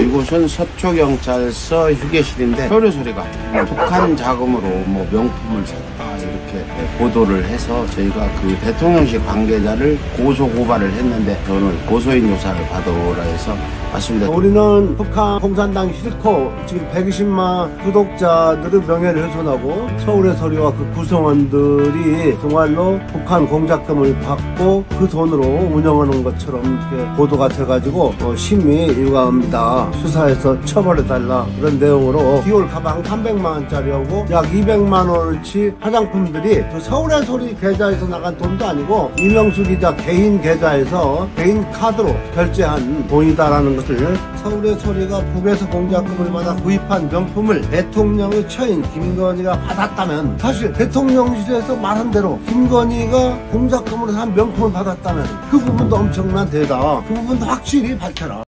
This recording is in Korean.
이곳은 서초경찰서 휴게실인데 서류 소리가 북한 자금으로 뭐 명품을 샀다 이렇게 보도를 해서 저희가 그 대통령실 관계자를 고소 고발을 했는데 저는 고소인 조사를 받아오라 해서 왔습니다. 우리는 북한 공산당 싫고 지금 120만 구독자들의 명예를 훼손하고 서울의 서리와 그 구성원들이 정말로 북한 공작금을 받고 그 돈으로 운영하는 것처럼 이렇게 보도가 돼가지고 심히 유감합니다. 수사해서 처벌해달라 그런 내용으로 디올 가방 300만원짜리하고 약 200만원어치 화장품들이 그 서울의 소리 계좌에서 나간 돈도 아니고 이명수 기자 개인 계좌에서 개인 카드로 결제한 돈이다라는 것을 서울의 소리가 북에서 공작금을 받아 구입한 명품을 대통령의 처인 김건희가 받았다면, 사실 대통령실에서 말한 대로 김건희가 공작금으로 산 명품을 받았다면 그 부분도 엄청난 대다. 그 부분도 확실히 밝혀라.